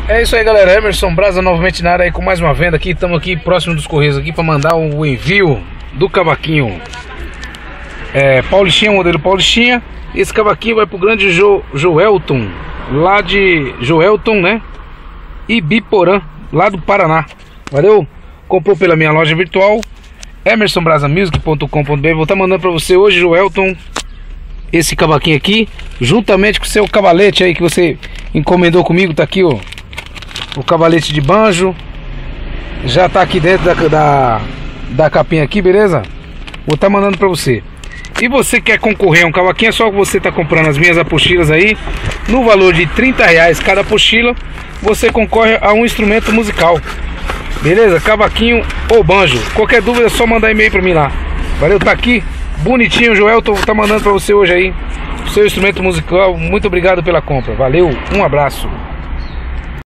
É isso aí, galera. Emerson Brasa novamente na área aí com mais uma venda aqui. Estamos aqui próximo dos Correios aqui para mandar o envio do cavaquinho Paulistinha, modelo Paulistinha. Esse cavaquinho vai pro grande Joelton, lá de Joelton, né? Ibiporã, lá do Paraná. Valeu? Comprou pela minha loja virtual emersonbrasamusic.com.br. Vou estar mandando para você hoje, Joelton, esse cavaquinho aqui, juntamente com o seu cavalete aí que você encomendou comigo. Tá aqui, ó, o cavalete de banjo. Já tá aqui dentro da capinha aqui, beleza? Vou estar mandando para você. E você quer concorrer a um cavaquinho, é só que você tá comprando as minhas apostilas aí, no valor de R$30 cada apostila, você concorre a um instrumento musical. Beleza? Cavaquinho ou banjo. Qualquer dúvida é só mandar e-mail pra mim lá. Valeu, tá aqui bonitinho, Joel, tá mandando pra você hoje aí o seu instrumento musical. Muito obrigado pela compra. Valeu, um abraço.